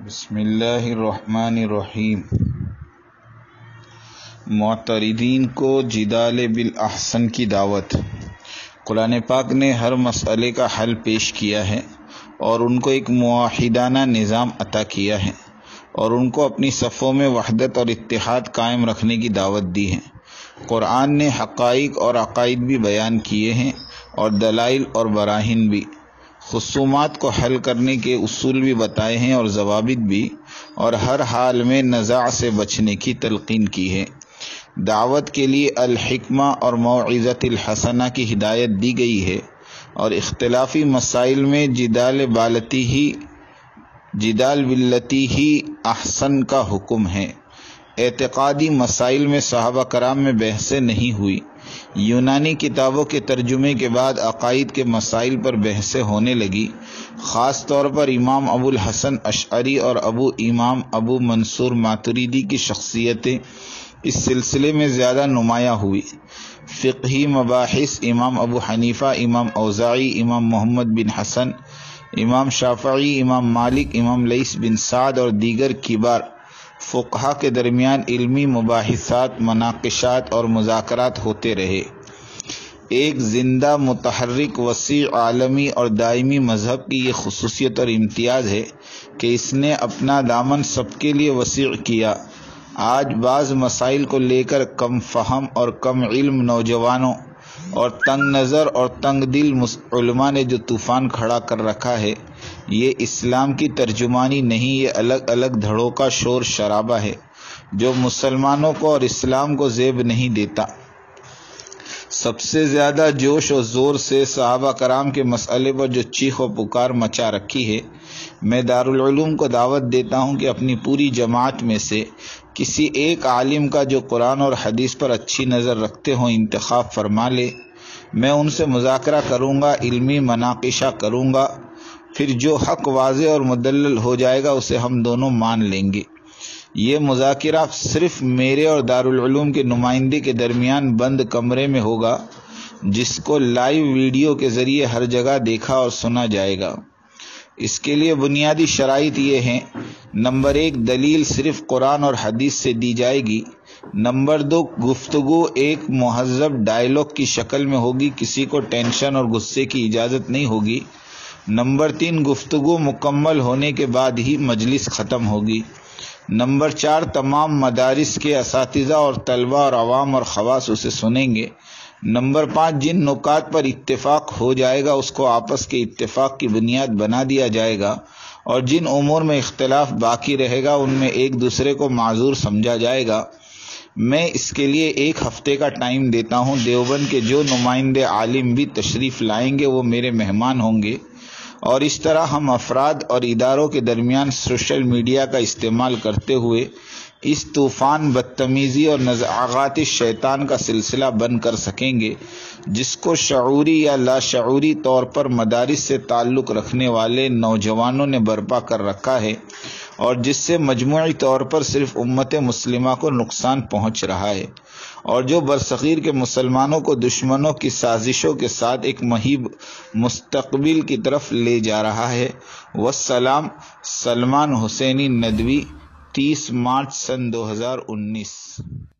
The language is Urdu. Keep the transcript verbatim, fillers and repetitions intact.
بسم اللہ الرحمن الرحیم۔ معترضین کو جدال بالاحسن کی دعوت۔ قرآن پاک نے ہر مسئلے کا حل پیش کیا ہے اور ان کو ایک موحدانہ نظام عطا کیا ہے اور ان کو اپنی صفوں میں وحدت اور اتحاد قائم رکھنے کی دعوت دی ہے۔ قرآن نے حقائق اور عقائد بھی بیان کیے ہیں اور دلائل اور براہین بھی، خصومات کو حل کرنے کے اصول بھی بتائے ہیں اور ضوابط بھی، اور ہر حال میں نزاع سے بچنے کی تلقین کی ہے۔ دعوت کے لیے الحکمہ اور موعظۃ الحسنہ کی ہدایت دی گئی ہے اور اختلافی مسائل میں جدال بالتی ہی جدال بالتی ہی احسن کا حکم ہے۔ اعتقادی مسائل میں صحابہ کرام میں بحثیں نہیں ہوئی۔ یونانی کتابوں کے ترجمے کے بعد عقائد کے مسائل پر بحثیں ہونے لگی، خاص طور پر امام ابو الحسن اشعری اور ابو امام ابو منصور ماتریدی کی شخصیتیں اس سلسلے میں زیادہ نمایاں ہوئی۔ فقہی مباحث امام ابو حنیفہ، امام اوزاعی، امام محمد بن حسن، امام شافعی، امام مالک، امام لیث بن سعد اور دیگر کبار فقہا کے درمیان علمی مباحثات، مناقشات اور مذاکرات ہوتے رہے۔ ایک زندہ، متحرک، وسیع، عالمی اور دائمی مذہب کی یہ خصوصیت اور امتیاز ہے کہ اس نے اپنا دامن سب کے لیے وسیع کیا۔ آج بعض مسائل کو لے کر کم فہم اور کم علم نوجوانوں اور تنگ نظر اور تنگ دل علماء نے جو طوفان کھڑا کر رکھا ہے، یہ اسلام کی ترجمانی نہیں، یہ الگ الگ دھڑوں کا شور شرابہ ہے جو مسلمانوں کو اور اسلام کو زیب نہیں دیتا۔ سب سے زیادہ جوش و زور سے صحابہ کرام کے مسئلے پر جو چیخ و پکار مچا رکھی ہے، میں دارالعلوم کو دعوت دیتا ہوں کہ اپنی پوری جماعت میں سے کسی ایک عالم کا جو قرآن اور حدیث پر اچھی نظر رکھتے ہوں انتخاب فرما لے۔ میں ان سے مذاکرہ کروں گا، علمی مناقشہ کروں گا، پھر جو حق واضح اور مدلل ہو جائے گا اسے ہم دونوں مان لیں گے۔ یہ مذاکرہ صرف میرے اور دارالعلوم کے نمائندے کے درمیان بند کمرے میں ہوگا، جس کو لائیو ویڈیو کے ذریعے ہر جگہ دیکھا اور سنا جائے گا۔ اس کے لیے بنیادی شرائط یہ ہیں: نمبر ایک، دلیل صرف قرآن اور حدیث سے دی جائے گی۔ نمبر دو، گفتگو ایک مہذب ڈائیلاگ کی شکل میں ہوگی، کسی کو ٹینشن اور غصے کی اجازت نہیں ہوگی۔ نمبر تین، گفتگو مکمل ہونے کے بعد ہی مجلس ختم ہوگی۔ نمبر چار، تمام مدارس کے اساتذہ اور طلبہ اور عوام اور خواص اسے سنیں گے۔ نمبر پانچ، جن نکات پر اتفاق ہو جائے گا اس کو آپس کے اتفاق کی بنیاد بنا دیا جائے گا، اور جن امور میں اختلاف باقی رہے گا ان میں ایک دوسرے کو معذور سمجھا جائے گا۔ میں اس کے لیے ایک ہفتے کا ٹائم دیتا ہوں۔ دیوبند کے جو نمائندے عالم بھی تشریف لائیں گے وہ میرے مہمان ہوں گے، اور اس طرح ہم افراد اور اداروں کے درمیان سوشل میڈیا کا استعمال کرتے ہوئے اس طوفان بدتمیزی اور نزاعات شیطان کا سلسلہ بند کر سکیں گے، جس کو شعوری یا لاشعوری طور پر مدارس سے تعلق رکھنے والے نوجوانوں نے برپا کر رکھا ہے، اور جس سے مجموعی طور پر صرف امت مسلمہ کو نقصان پہنچ رہا ہے، اور جو برصغیر کے مسلمانوں کو دشمنوں کی سازشوں کے ساتھ ایک مہیب مستقبل کی طرف لے جا رہا ہے۔ والسلام، سلمان حسینی ندوی، تیس مارچ سن دو ہزار انیس۔